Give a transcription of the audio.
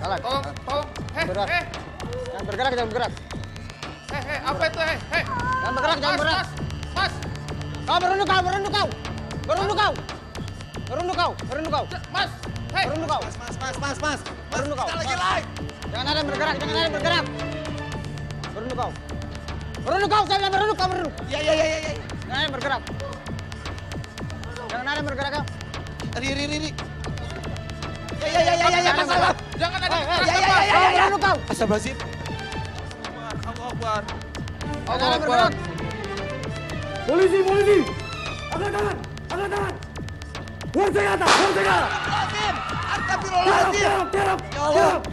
Jalan. Tolong. Bergerak. Jangan bergerak, jangan bergerak. Apa itu? Jangan bergerak, jangan bergerak. Mas. Kau berunduk kau. Berunduk kau. Mas. Berunduk kau. Mas. Berunduk kau. Kita lagi live. Jangan ada yang bergerak. Berunduk kau, saya bilang berunduk kau. Iya. Jangan ada yang bergerak. Kau. Riri. Ya, masalah. Jangan ada yang Ya. Berunduk kau. Astagfirullahaladzim. Allahu Akbar. Jangan ada yang bergerak. Polisi! Angkat tangan! Luar senjata! Astagfirullahaladzim. Tiarap! Ya Allah.